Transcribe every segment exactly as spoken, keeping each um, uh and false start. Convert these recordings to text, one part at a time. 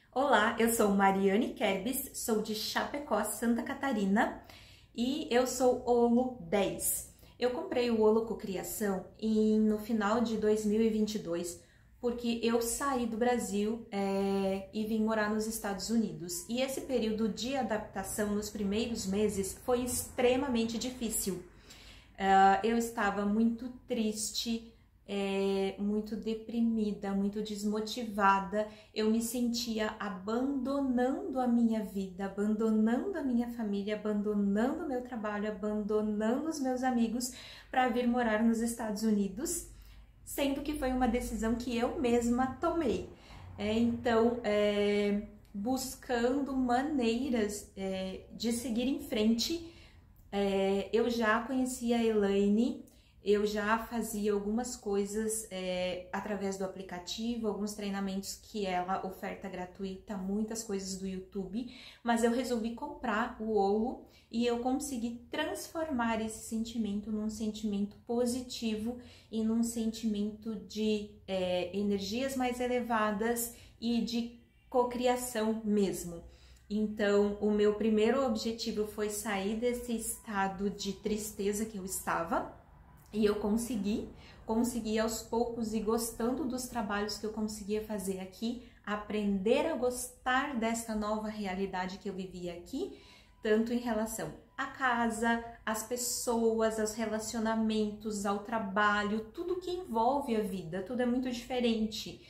Olá, eu sou Mariane Kerbis, sou de Chapecó, Santa Catarina e eu sou Olo dez. Eu comprei o Olo Cocriação em, no final de dois mil e vinte e dois porque eu saí do Brasil é, e vim morar nos Estados Unidos. E esse período de adaptação nos primeiros meses foi extremamente difícil. Uh, eu estava muito triste, É, muito deprimida, muito desmotivada, eu me sentia abandonando a minha vida, abandonando a minha família, abandonando o meu trabalho, abandonando os meus amigos para vir morar nos Estados Unidos, sendo que foi uma decisão que eu mesma tomei. É, então, é, buscando maneiras é, de seguir em frente, é, eu já conhecia a Elaine. Eu já fazia algumas coisas é, através do aplicativo, alguns treinamentos que ela oferta gratuita, muitas coisas do YouTube, mas eu resolvi comprar o Olo e eu consegui transformar esse sentimento num sentimento positivo e num sentimento de é, energias mais elevadas e de cocriação mesmo. Então, o meu primeiro objetivo foi sair desse estado de tristeza que eu estava. E eu consegui, consegui aos poucos e gostando dos trabalhos que eu conseguia fazer aqui, aprender a gostar dessa nova realidade que eu vivia aqui, tanto em relação à casa, às pessoas, aos relacionamentos, ao trabalho, tudo que envolve a vida, tudo é muito diferente.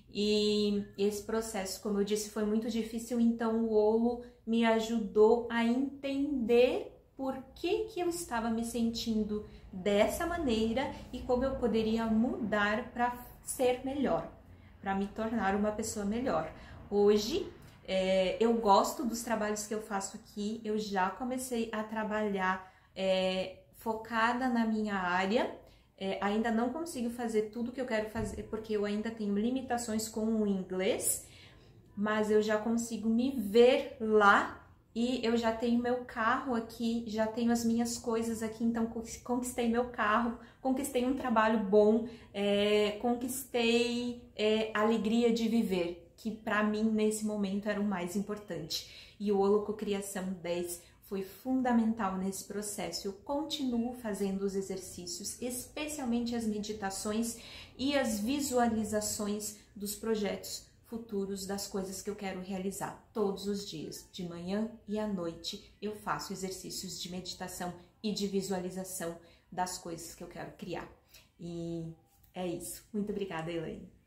E esse processo, como eu disse, foi muito difícil, então o Olo me ajudou a entender por que que eu estava me sentindo dessa maneira e como eu poderia mudar para ser melhor, para me tornar uma pessoa melhor. Hoje, é, eu gosto dos trabalhos que eu faço aqui, eu já comecei a trabalhar é, focada na minha área, é, ainda não consigo fazer tudo que eu quero fazer porque eu ainda tenho limitações com o inglês, mas eu já consigo me ver lá. E eu já tenho meu carro aqui, já tenho as minhas coisas aqui, então conquistei meu carro, conquistei um trabalho bom, é, conquistei é, a alegria de viver, que para mim nesse momento era o mais importante. E o Olo Cocriação dez foi fundamental nesse processo. Eu continuo fazendo os exercícios, especialmente as meditações e as visualizações dos projetos futuros, das coisas que eu quero realizar todos os dias, de manhã e à noite. Eu faço exercícios de meditação e de visualização das coisas que eu quero criar. E é isso. Muito obrigada, Elaine.